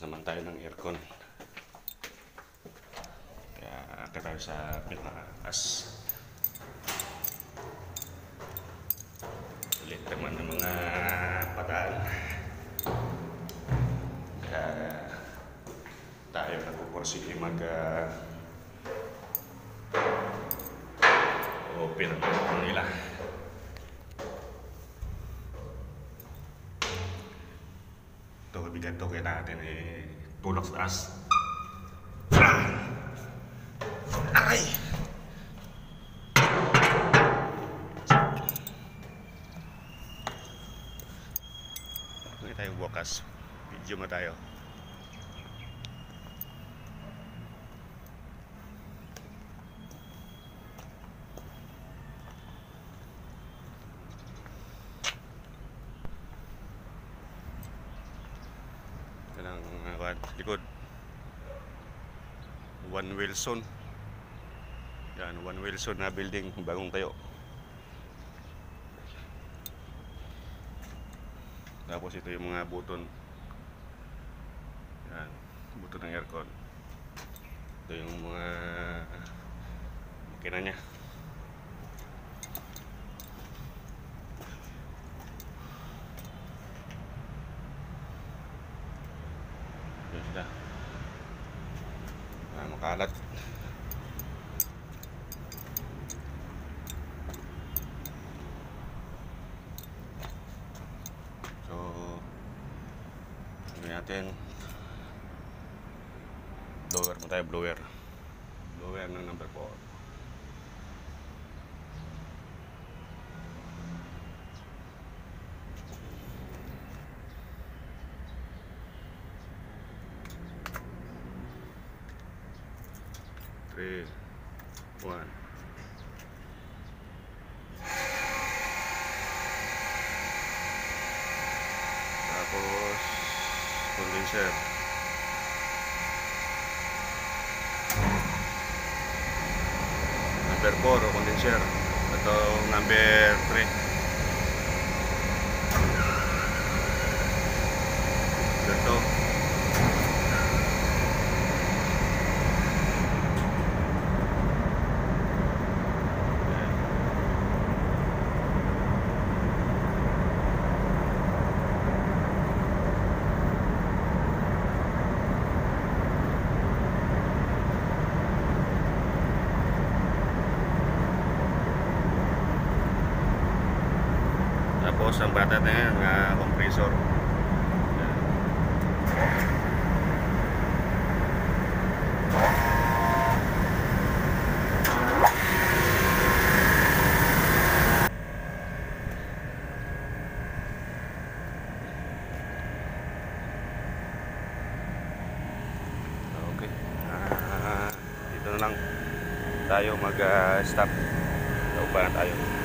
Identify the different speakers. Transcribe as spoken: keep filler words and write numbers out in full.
Speaker 1: naman tayo ng aircon. Kaya akit tayo sa pinakaas. Ulit naman ng mga pataan. Kaya tayo nagpupursige mag uh, open ang aircon nila. Ito, kabigat to kaya natin eh, tulak sa taas. Ay! Hindi tayo bukas. Video mo tayo. Ng uh, likod One Wilson, yan, One Wilson na building, bagong tayo. Tapos ito yung mga buton, yan, buton ng aircon. Ito yung mga makina nya. Yun sila. Ah, makalat. So, gawin natin. Blower mo tayo, blower. Blower ng number four. three, one. Tapos condenser. Number four o condenser. Ito number three. Ito. Tapos ang bata na yan, uh, compressor. Okay. Uh, dito na lang tayo mag-stop. Uh, Naupa na tayo.